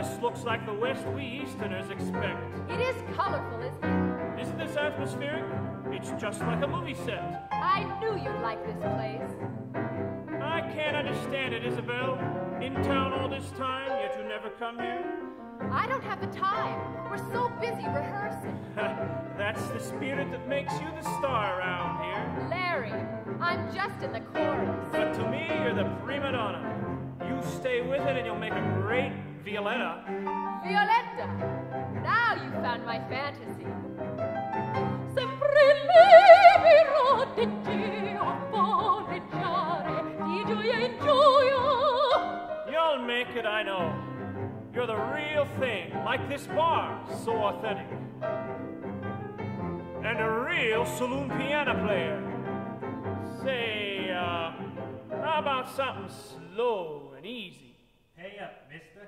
This looks like the West we Easterners expect. It is colorful, isn't it? Isn't this atmospheric? It's just like a movie set. I knew you'd like this place. I can't understand it, Isabel. In town all this time, yet you never come here. I don't have the time. We're so busy rehearsing. That's the spirit that makes you the star around here. Larry, I'm just in the chorus. But to me, you're the prima donna. You stay with it and you'll make a great Violetta. Violetta! Now you found my fantasy. Sempre libero di Dio voneggiare di gioia in gioia. You'll make it, I know. You're the real thing, like this bar, so authentic. And a real saloon piano player. Say, how about something slow and easy? Pay up, mister.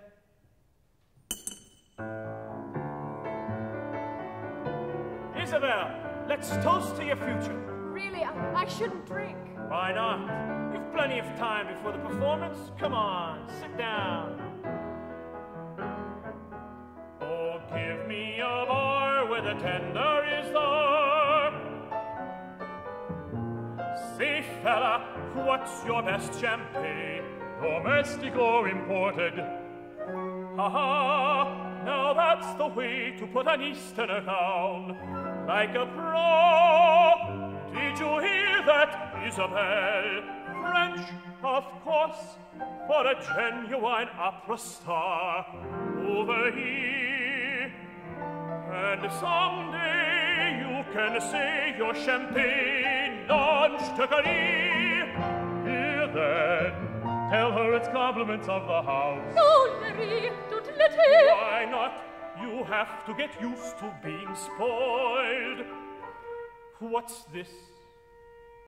Isabel, let's toast to your future. Really, I shouldn't drink. Why not? You've plenty of time before the performance. Come on, sit down. Oh, give me a bar where the tender is there. Say, fella, what's your best champagne? Domestic or imported? Ha-ha, now that's the way to put an Easterner down. Like a pro. Did you hear that, Isabel? French, of course, for a genuine opera star over here. And someday you can say your champagne launched a career. Here then, tell her it's compliments of the house. No, Larry, don't let him. Why not? You have to get used to being spoiled. What's this?